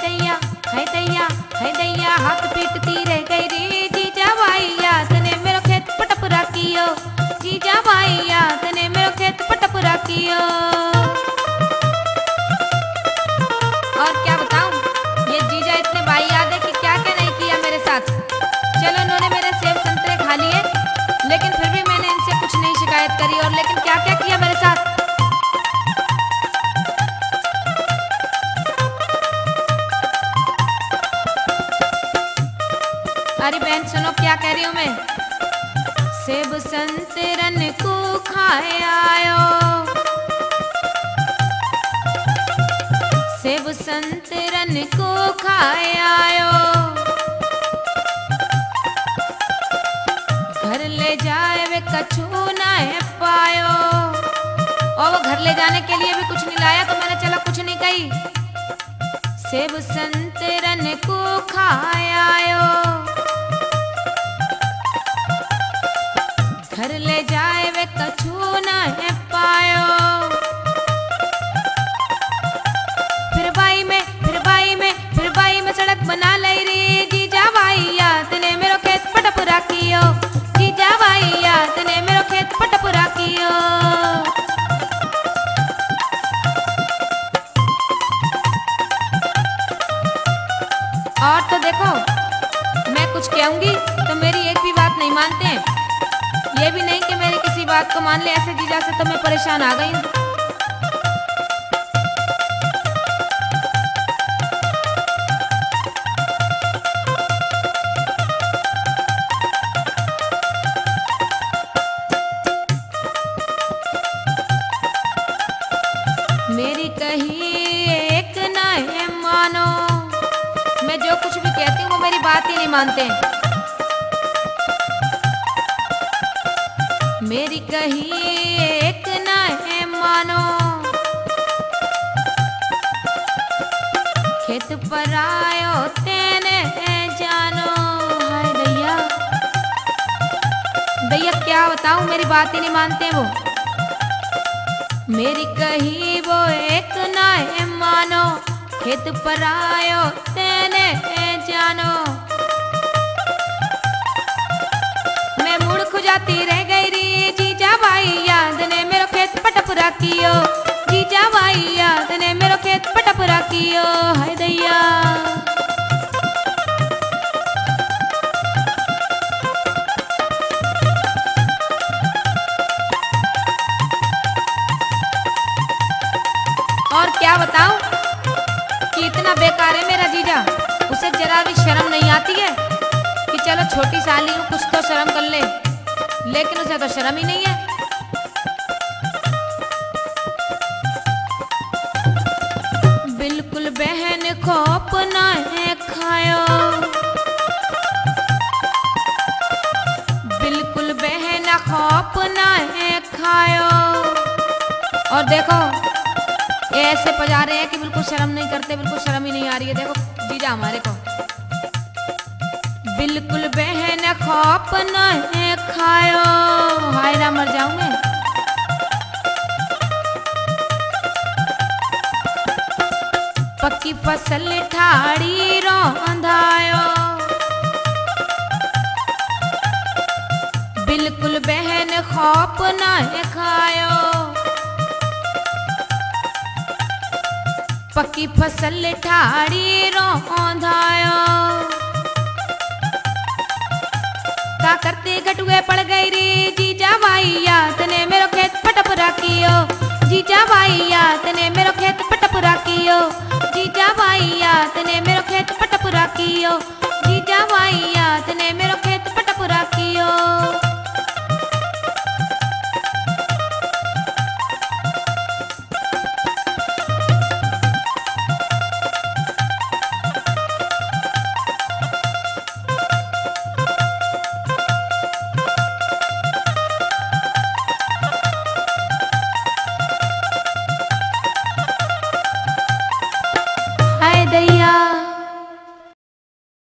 है दैया हाथ पीटती रह गई रे जीजा भाईया तने मेरो खेत पटपुरा कियो, जीजा भाईया तने मेरो खेत पटपुरा कियो। और क्या बताऊं, ये जीजा इतने भाई याद है कि क्या क्या नहीं किया मेरे साथ। चलो उन्होंने मेरे सेब संतरे खा लिए, लेकिन फिर भी मैंने इनसे कुछ नहीं शिकायत करी। और लेकिन क्या क्या किया मेरे साथ। अरे बहन सुनो क्या कह रही हूँ मैं। सेब संतरन को खाए आयो, सेब संतरन को खाए आयो, घर ले जाए वे कछु ना है पायो। और वो घर ले जाने के लिए भी कुछ नहीं लाया, तो मैंने चला कुछ नहीं कही। सेब संतरन को खाए आयो, घर ले जाए वे कछु ना है पायो। फिर बाई में सड़क बना लई रे जीजा भाईया तने मेरो खेत पटपुरा कियो, जीजा भाईया तने मेरो खेत पटपुरा कियो। और तो देखो, मैं कुछ कहूंगी तो मेरी एक भी बात नहीं मानते हैं। ये भी नहीं कि मेरी किसी बात को मान ले, ऐसे जीजा से तो मैं परेशान आ गई हूँ। मेरी कही एक ना है मानो, मैं जो कुछ भी कहती हूँ वो मेरी बात ही नहीं मानते। मेरी कही एक ना है मानो, खेत पर आयो तेने जानो। हाय दैया दैया क्या बताऊं, मेरी बात ही नहीं मानते वो। मेरी कही वो एक ना है मानो, खेत पर आयो तेने जानो। मैं मुड़ खुजाती रह गई री जीजा भाईया तने मेरो खेत पटपुरा कियो, जीजा भाईया तने मेरो खेत पटपुरा कियो। हाय दैया और क्या बताऊं कि इतना बेकार है मेरा जीजा, उसे जरा भी शर्म नहीं आती है कि चलो छोटी साली हूँ कुछ तो शर्म कर ले, लेकिन उसे तो शर्म ही नहीं है। बिल्कुल बहन खौफ ना है खायो, बिल्कुल बहन खौफ ना है खायो। और देखो ये ऐसे पजा रहे हैं कि बिल्कुल शर्म नहीं करते, बिल्कुल शर्म ही नहीं आ रही है। देखो जीजा हमारे को बिल्कुल बहन खौफ न है खायो। हाय ना मर जाऊं मैं। पक्की फसल ठाड़ी रोंधायो, बिल्कुल बहन खौफ न है खायो। पक्की फसल ठाड़ी रोंधायो, का करते घटुए पड़ गई रे जीजा भाईया तने मेरो खेत पटपुरा कियो, जीजा भाईया तने मेरो खेत पटपुरा कियो, जीजा भाईया